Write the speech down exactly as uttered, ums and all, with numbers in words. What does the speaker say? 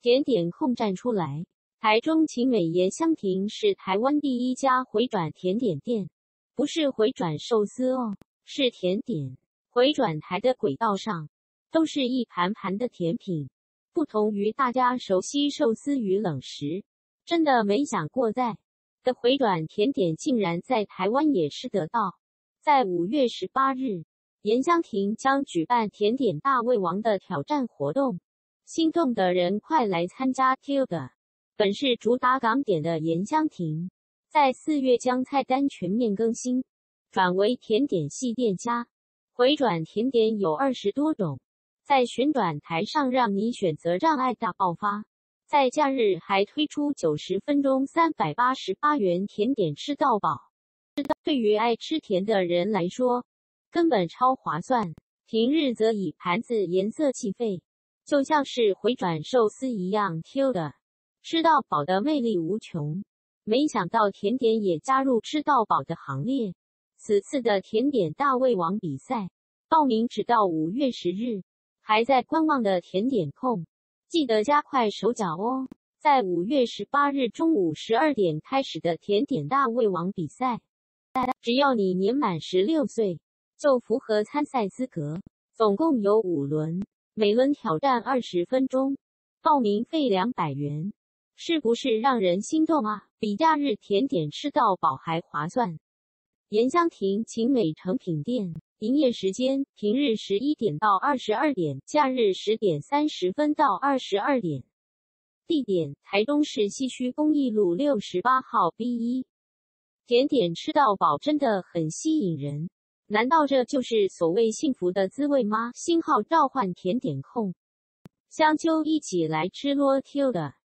甜点控站出来。台中晴美盐香亭是台湾第一家回转甜点店，不是回转寿司哦，是甜点。回转台的轨道上都是一盘盘的甜品，不同于大家熟悉寿司与冷食，真的没想过在的回转甜点竟然在台湾也吃得到。在五月十八日，盐香亭将举办甜点大胃王的挑战活动，心动的人快来参加 Tilda。本是主打港点的盐香亭，在四月将菜单全面更新，转为甜点系店家。回转甜点有二十多种，在旋转台上让你选择，让爱大爆发。在假日还推出九十分钟三百八十八元甜点吃到饱，对于爱吃甜的人来说，根本超划算。平日则以盘子颜色计费，就像是回转寿司一样 Tilda。吃到饱的魅力无穷，没想到甜点也加入吃到饱的行列。此次的甜点大胃王比赛报名直到五月十日，还在观望的甜点控记得加快手脚哦。在五月十八日中午十二点开始的甜点大胃王比赛，只要你年满十六岁就符合参赛资格，总共有五轮，每轮挑战二十分钟，报名费两百元。是不是让人心动啊？比假日甜点吃到饱还划算。盐香亭晴美诚品店营业时间：平日十一点到二十二点，假日十点三十分到二十二点。地点：台中市西区公益路六十八号 B 一。甜点吃到饱真的很吸引人，难道这就是所谓幸福的滋味吗？星号召唤甜点控，香揪一起来吃咯 Tilda。